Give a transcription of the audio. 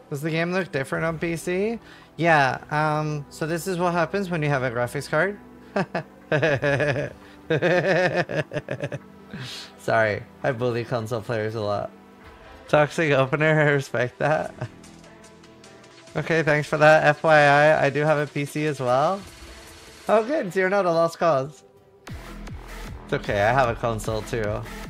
Does the game look different on PC? Yeah, so this is what happens when you have a graphics card. Sorry, I bully console players a lot. Toxic opener, I respect that. Okay, thanks for that. FYI, I do have a PC as well. Oh good, so you're not a lost cause. It's okay, I have a console too.